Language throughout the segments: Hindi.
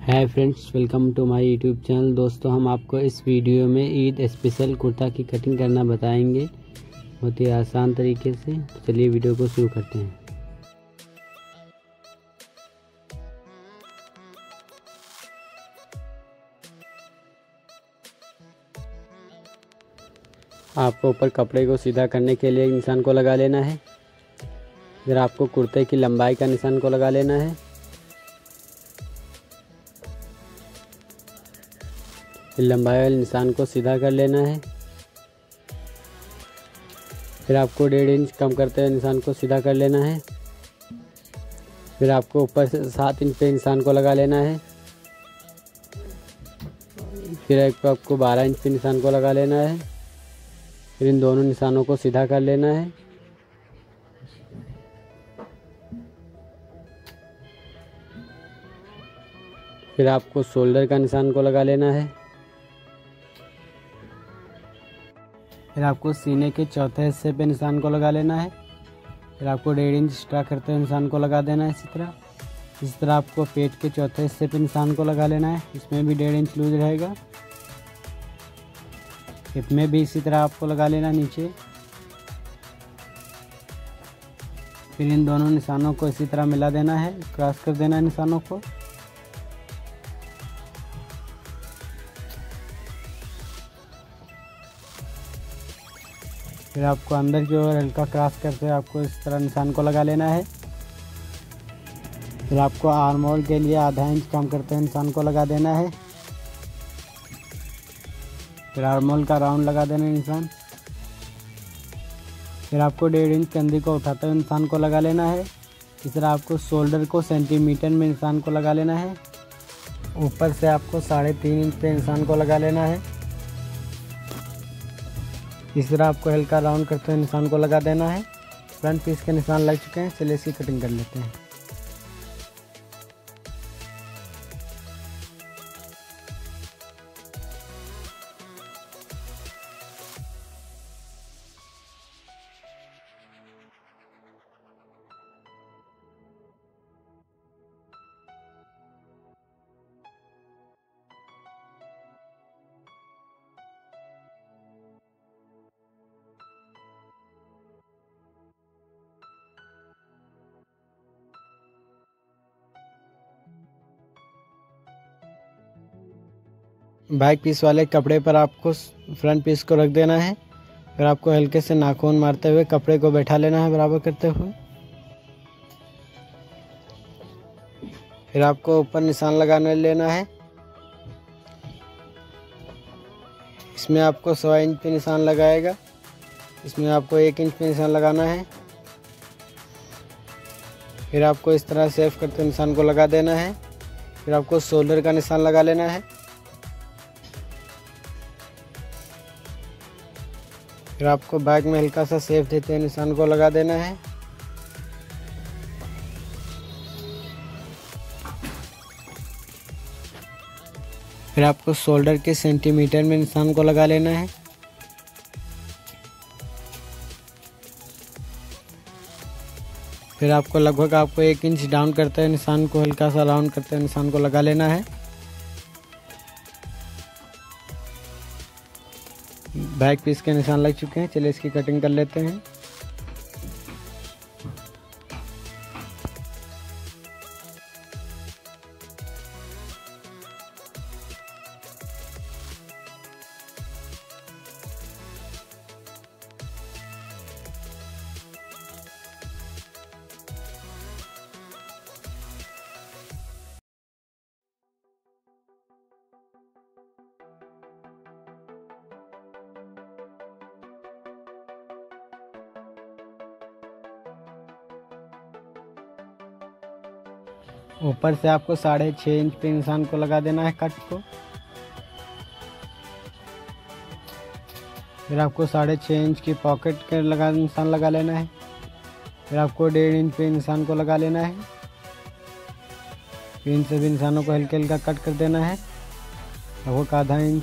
Hi friends, welcome to my YouTube channel. दोस्तों, हम आपको इस वीडियो में ईद स्पेशल कुर्ता की कटिंग करना बताएंगे बहुत ही आसान तरीके से। तो चलिए वीडियो को शुरू करते हैं। आपको ऊपर कपड़े को सीधा करने के लिए निशान को लगा लेना है। फिर आपको कुर्ते की लंबाई का निशान को लगा लेना है। फिर लंबाई वाले निशान को सीधा कर लेना है। फिर आपको 1.5 इंच कम करते हुए निशान को सीधा कर लेना है। फिर आपको ऊपर से 7 इंच पे निशान को लगा लेना है। फिर आपको 12 इंच पे निशान को लगा लेना है। फिर इन दोनों निशानों को सीधा कर लेना है। फिर आपको शोल्डर का निशान को लगा लेना है। फिर आपको सीने के चौथे हिस्से पे निशान को लगा लेना है। फिर आपको 1.5 इंच एक्स्ट्रा करते हुए निशान को लगा देना है। इसी तरह आपको पेट के चौथे हिस्से पे निशान को लगा लेना है। इसमें भी 1.5 इंच लूज रहेगा। हिप में भी इसी तरह आपको लगा लेना नीचे। फिर इन दोनों निशानों को इसी तरह मिला देना है, क्रॉस कर देना है निशानों को। फिर आपको अंदर की ओर हल्का क्रॉस करते हुए आपको इस तरह निशान को लगा लेना है। फिर आपको आर्म होल के लिए आधा इंच कम करते हुए निशान को लगा देना है। फिर आर्म होल का राउंड लगा देना है निशान। फिर आपको 1.5 इंच कंधी को उठाते हुए निशान को लगा लेना है। इस तरह आपको शोल्डर को सेंटीमीटर में निशान को लगा लेना है। ऊपर से आपको 3.5 इंच पे निशान को लगा लेना है। इस तरह आपको हल्का राउंड करते हुए निशान को लगा देना है। फ्रंट पीस के निशान लग चुके हैं, चलिए इसकी कटिंग कर लेते हैं। बैक पीस वाले कपड़े पर आपको फ्रंट पीस को रख देना है। फिर आपको हल्के से नाखून मारते हुए कपड़े को बैठा लेना है बराबर करते हुए। फिर आपको ऊपर निशान लगाने लेना है। इसमें आपको 1.25 इंच पे निशान लगाएगा। इसमें आपको 1 इंच पे निशान लगाना है। फिर आपको इस तरह सेव करते हुए निशान को लगा देना है। फिर आपको शोल्डर का निशान लगा लेना है। फिर आपको बैक में हल्का सा सेफ देते हुए निशान को लगा देना है। फिर आपको शोल्डर के सेंटीमीटर में निशान को लगा लेना है। फिर आपको लगभग 1 इंच डाउन करते हुए निशान को हल्का सा राउंड करते हुए निशान को लगा लेना है। बैक पीस के निशान लग चुके हैं, चलिए इसकी कटिंग कर लेते हैं। ऊपर से आपको 6.5 इंच पे निशान को लगा देना है कट को। फिर आपको 6.5 इंच की पॉकेट के निशान लगा लेना है। फिर आपको 1.5 इंच पे निशान को लगा लेना है। फिर इन सभी निशानों को हल्का हल्का कट कर देना है, लगभग आधा इंच।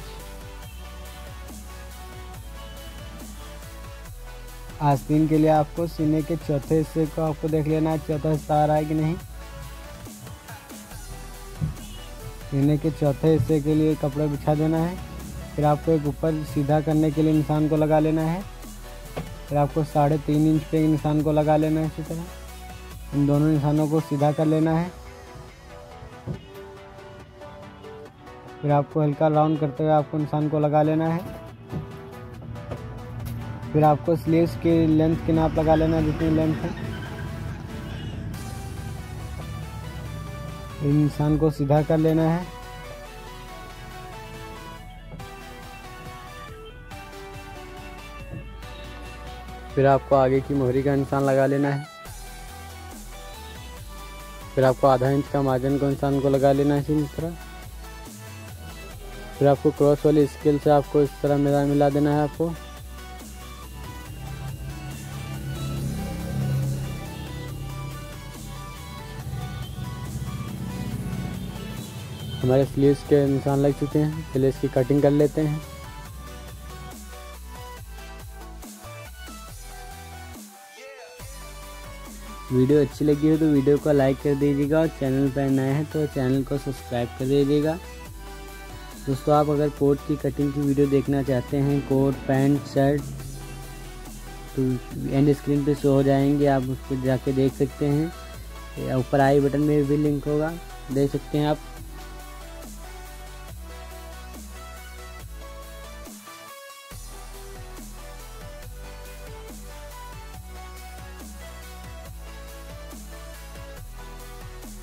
आस्तीन के लिए आपको सीने के चौथे हिस्से को आपको देख लेना है, चौथा हिस्सा आ रहा है कि नहीं। सीने के चौथे हिस्से के लिए कपड़ा बिछा देना है। फिर आपको एक ऊपर सीधा करने के लिए निशान को लगा लेना है। फिर आपको 3.5 इंच पे निशान को लगा लेना है। इसी तरह इन दोनों निशानों को सीधा कर लेना है। फिर आपको हल्का राउंड करते हुए आपको निशान को लगा लेना है। फिर आपको स्लीव्स की लेंथ की नाप लगा लेना है, जितनी लेंथ है। इन निशान को सीधा कर लेना है। फिर आपको आगे की मोहरी का निशान लगा लेना है। फिर आपको आधा इंच का मार्जिन को निशान को लगा लेना है इसी तरह। फिर आपको क्रॉस वाली स्केल से आपको इस तरह मिला देना है आपको। हमारे स्लीव्स के निशान लग चुके हैं। चलिए इसकी कटिंग कर लेते हैं। वीडियो अच्छी लगी हो तो वीडियो को लाइक कर दीजिएगा और चैनल पर नए हैं तो चैनल को सब्सक्राइब कर दीजिएगा। दोस्तों, आप अगर कोट की कटिंग की वीडियो देखना चाहते हैं, कोट पैंट शर्ट, तो एंड स्क्रीन पे शो हो जाएंगे, आप उस पर जाके देख सकते हैं। ऊपर आई बटन में भी लिंक होगा, देख सकते हैं आप।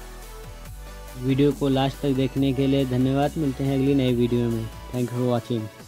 वीडियो को लास्ट तक देखने के लिए धन्यवाद। मिलते हैं अगली नई वीडियो में। Thank you for watching.